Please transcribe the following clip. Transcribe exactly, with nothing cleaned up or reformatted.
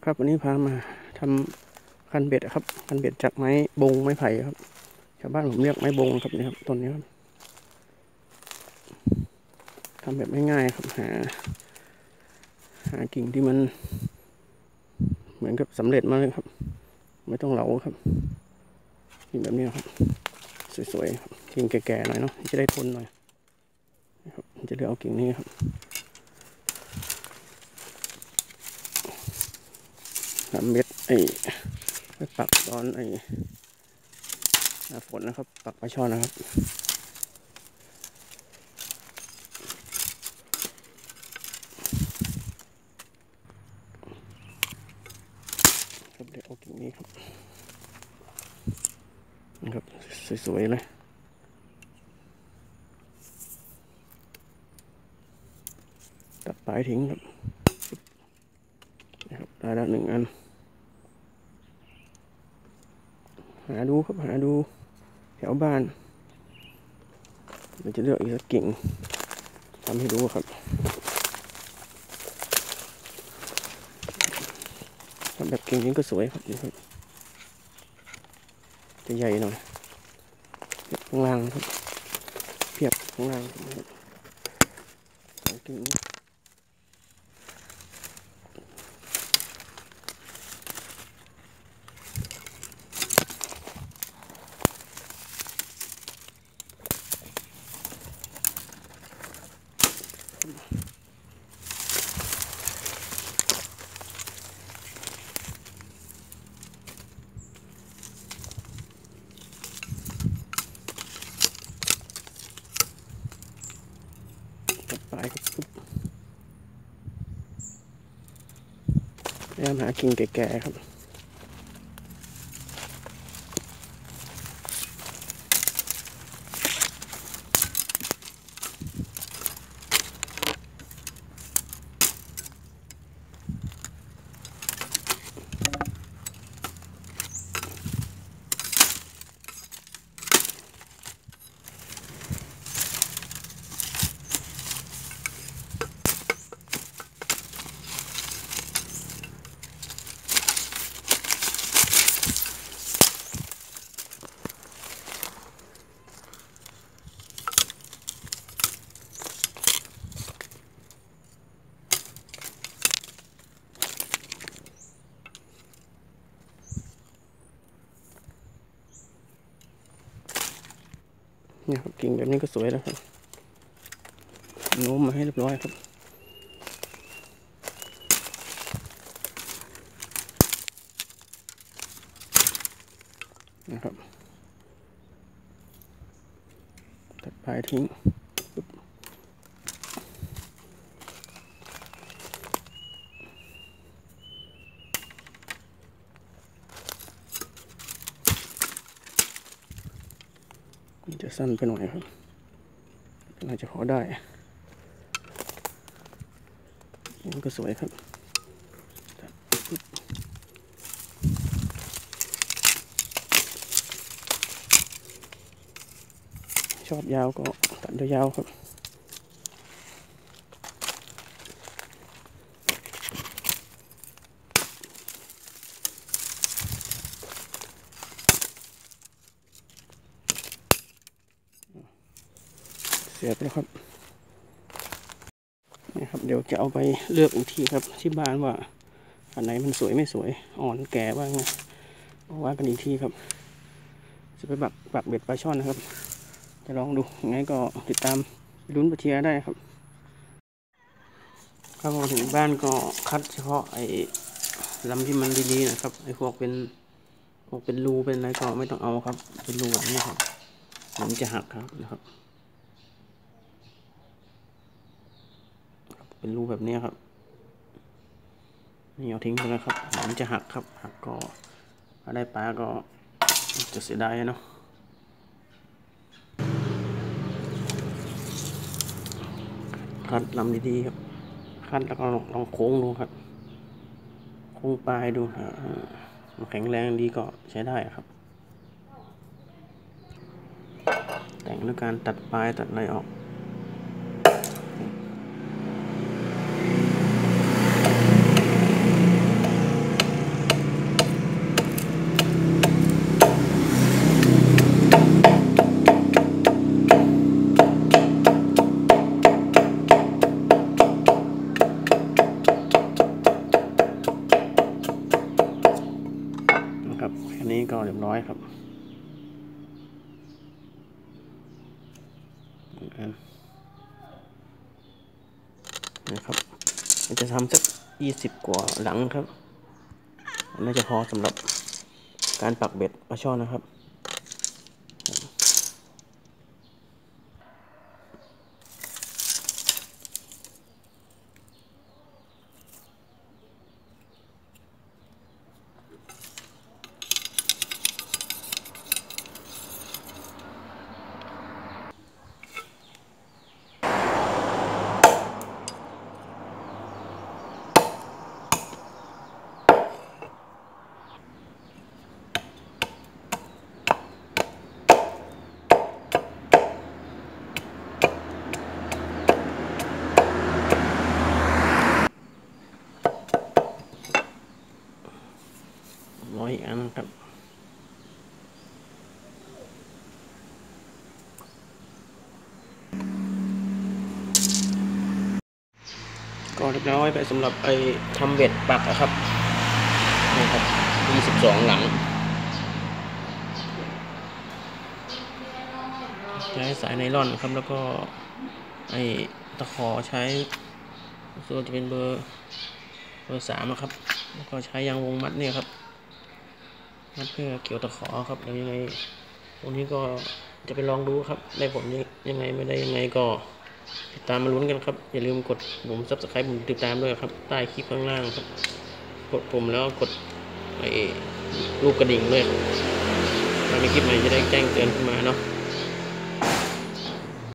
ครับวันนี้พามาทำคันเบ็ดครับคันเบ็ดจากไม้บงไม้ไผ่ครับชาวบ้านผมเรียกไม้บงครับนี่ครับต้นนี้ครับทำแบบง่ายๆครับหาหากิ่งที่มันเหมือนกับสำเร็จมาเลยครับไม่ต้องเหลาครับกิ่งแบบนี้ครับสวยๆครับกิ่งแก่ๆหน่อยเนาะจะได้ทนหน่อยครับจะเลือกเอากิ่งนี้ครับทำเบ็ดไอ้ไปปักตอนไอ้หน้าฝนนะครับปักปลาช่อนนะครับครับเดี๋ยวเอากิ่งนี้ครับนะครับสวยๆเลยตัดปลายทิ้งครับนะครับได้แล้วหนึ่งอันหาดูครับหาดูแถวบ้านเราจะเลือกอีกสักกิ่งทำให้ดูครับทำแบบกิ่งนี้ก็สวยครับนี่ครับจะใหญ่หน่อยข้างล่างครับเพียบข้างล่างครับสองกิ่งตัดปลายครับพยายามหากิ่งแก่ๆครับเนี่ยครับกิ่งแบบนี้ก็สวยแล้วครับโน้มมาให้เรียบร้อยครับนะครับตัดปลายทิ้งจะสั้นไปหน่อยครับน่าจะขอได้มันก็สวยครับชอบยาวก็ตัดยาวครับเสียบแล้วครับนี่ครับเดี๋ยวจะเอาไปเลือกอีกทีครับที่บ้านว่าอันไหนมันสวยไม่สวยอ่อนแก่บ้างนะว่ากันอีกทีครับจะไปปักปักเบ็ดปลาช่อนนะครับจะลองดูยังไงก็ติดตามลุ้นปลาเชียได้ครับถ้าพอถึงบ้านก็คัดเฉพาะไอ้ลำที่มันดีๆนะครับไอ้พวกเป็นพวกเป็นรูเป็นอะไรก็ไม่ต้องเอาครับเป็นรูแบบนี้ครับมันจะหักครับนะครับเป็นรูแบบนี้ครับนี่เอาทิ้งไปแล้วครับมันจะหักครับหักก็ถ้าได้ปลาก็จะเสียดายเนาะคัดลำดีๆครับคัดแล้วก็ลองโค้งดูครับโค้งปลายดูมันแข็งแรงดีก็ใช้ได้ครับแต่งด้วยการตัดปลายตัดอะไรออก คนะครับมันจะทำสักยี่สิบกว่าหลังครับน่าจะพอสำหรับการปักเบ็ดปลาช่อนนะครับร้อยอีกอันครับก็เรียบร้อยไปสำหรับไอ้ทำเบ็ดปักนะครับนี่ครับยี่สิบสองหลังใช้สายไนล่อนครับแล้วก็ไอ้ตะขอใช้ส่วนจะเป็นเบอร์เบอร์สามนะครับแล้วก็ใช้ยางวงมัดเนี่ยครับมัดเพื่อเกี่ยวตะขอครับแล้วยังไงตรงนี้ก็จะไปลองดูครับได้ผลยังไงไม่ได้ยังไงก็ติดตามมาลุ้นกันครับอย่าลืมกดปุ่ม ซับสไครบ์ ปุ่มติดตามด้วยครับใต้คลิปข้างล่างครับกดปุ่มแล้วกดไอ้รูปกระดิ่งด้วยถ้ามีคลิปใหม่จะได้แจ้งเตือนขึ้นมาเนาะ